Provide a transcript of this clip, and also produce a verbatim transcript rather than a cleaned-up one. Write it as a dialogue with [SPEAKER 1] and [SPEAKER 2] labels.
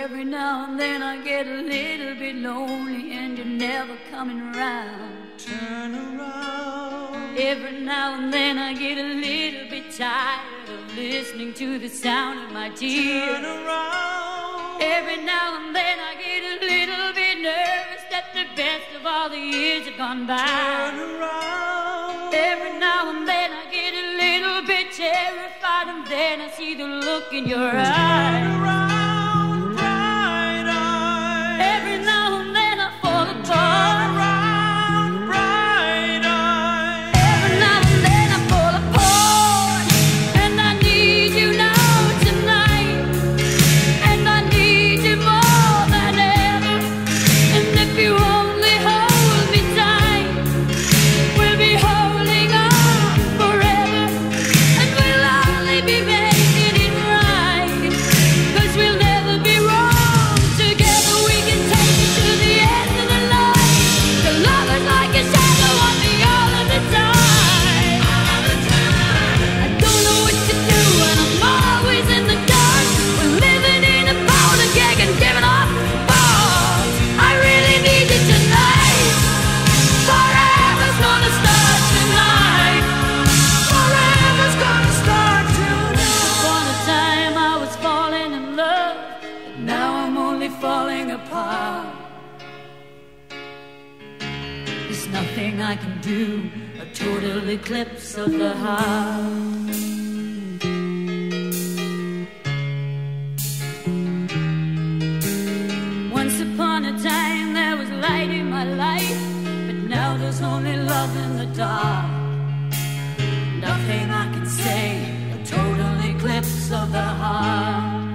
[SPEAKER 1] Every now and then I get a little bit lonely and you're never coming around.
[SPEAKER 2] Turn around.
[SPEAKER 1] Every now and then I get a little bit tired of listening to the sound of my tears.
[SPEAKER 2] Turn around.
[SPEAKER 1] Every now and then I get a little bit nervous that the best of all the years have gone by.
[SPEAKER 2] Turn around.
[SPEAKER 1] Every now and then I get a little bit terrified, and then I see the look in your eyes.
[SPEAKER 2] Turn around, bright eyes.
[SPEAKER 1] Every now and then I fall apart.
[SPEAKER 2] Turn around, bright eyes.
[SPEAKER 1] Every now and then I fall apart, and I need you now tonight, and I need you more than ever. And if you only hold me tight, we'll be holding on forever, and we'll only be making it right, 'cause we'll never be wrong. Together we can take it to the end of the line. The love is like a shadow on me all of the time. All of the time. I don't know what to do, and I'm always in the dark. We're living in a powder keg and giving off balls. I really need you tonight. Forever's gonna start tonight.
[SPEAKER 2] Forever's gonna start tonight.
[SPEAKER 1] Upon a time I was falling in love, but now I'm only falling apart. There's nothing I can do, a total eclipse of the heart. Once upon a time there was light in my life, but now there's only love in the dark. Nothing I can say, a total eclipse of the heart.